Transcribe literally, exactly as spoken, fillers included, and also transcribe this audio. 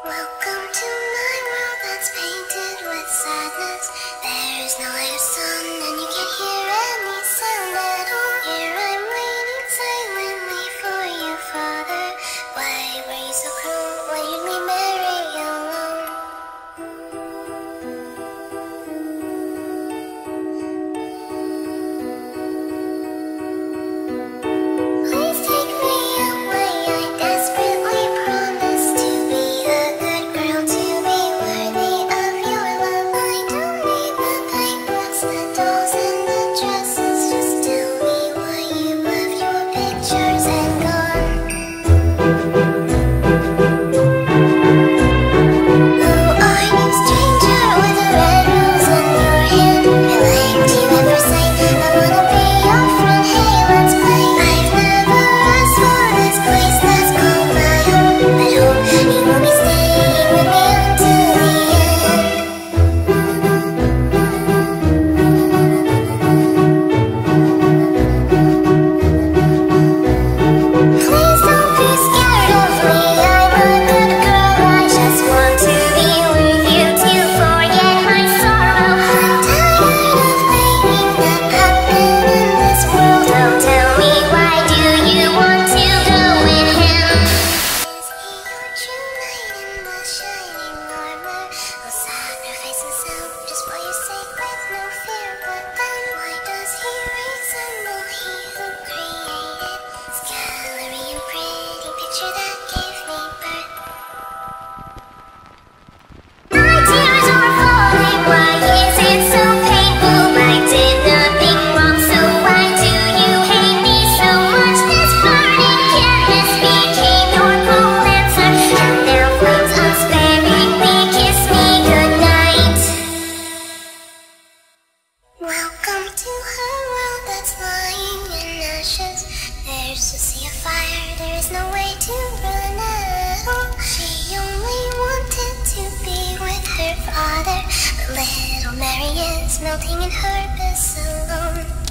Welcome to my world that's painted with sadness. There is no light or sun, and you can't hear any sound at all. Here I'm waiting silently for you, Father. Why were you so cruel when you leave Mary alone? Please take me away. I desperately promise to be a good girl, to be worthy of your love. I don't need the paintbrush, the dolls, and the dresses. Just tell me why you left your pictures and gone. Who are you, stranger, with a red rose in your hand? I liked you at first sight. I wanna be your friend. Hey, let's play. I've never asked for this place that's called my home, but hope you will be staying with me until the end. Please don't be scared of me. I'm a good girl. I just want to be with you to forget my sorrow. I'm tired of thinking that happen in this world. Don't tell me, why do you want to go with him? Is he your true knight in the shining armor? Will sacrifice himself just for your sake with no fear? But then why does he resemble he who created this gallery and pretty picture that gave me birth? My tears are falling. Why is it so painful? I did nothing wrong, so why do you hate me so much? This burning canvas became your cold answer, and now flames unsparingly kiss me goodnight. Welcome to her world that's lying in ashes. There's a sea of fire, there is no way to run at all. She only wanted to be with her father, but little Mary is melting in her bliss alone.